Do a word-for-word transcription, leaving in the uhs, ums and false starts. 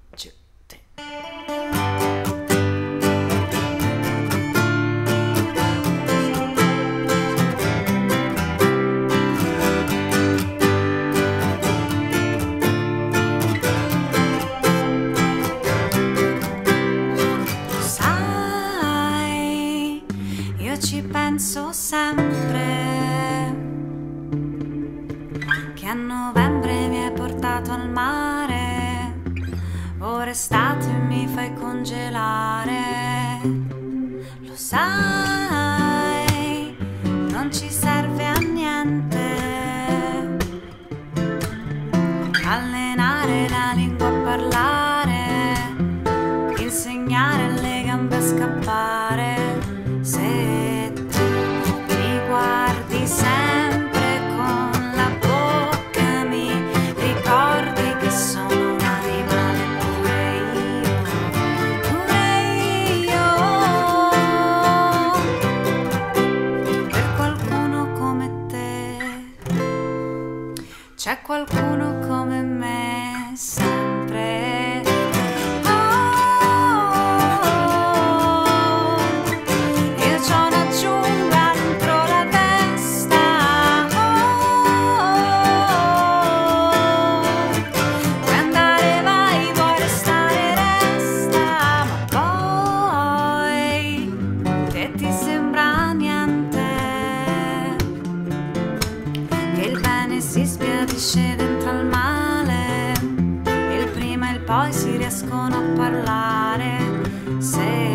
two, three. Sai, io ci penso sempre che a novembre mi hai portato al mare, ora estate mi fai congelare. Lo sai, non ci serve a niente allenare la lingua a parlare, insegnare alle gambe a scappare. Se tu mi guardi sempre con la bocca, mi ricordi che sono un animale pure io, pure io. Per qualcuno come te c'è qualcuno come me sempre. Si sbiadisce dentro al male, il prima e il poi si riescono a parlare. Se